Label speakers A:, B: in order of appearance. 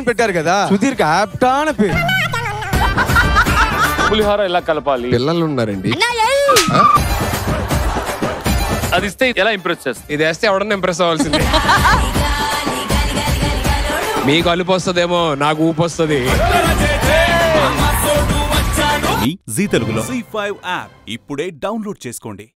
A: అని పెట్టారు కదా, సుధీర్కి ఆప్టాన పేరు.
B: పులిహోర ఎలా కలపాలి?
C: పిల్లలు ఉన్నారండి.
B: అది ఇస్తే ఎలా ఇంప్రెస్ చేస్తుంది?
C: ఇది వేస్తే ఎవడన్నా ఇంప్రెస్ అవ్వాల్సిందే. మీకు అలుపు వస్తుందేమో, నాకు ఊపు వస్తుంది.
D: జీ తెలుగులో Zee5 యాప్ ఇప్పుడే డౌన్లోడ్ చేసుకోండి.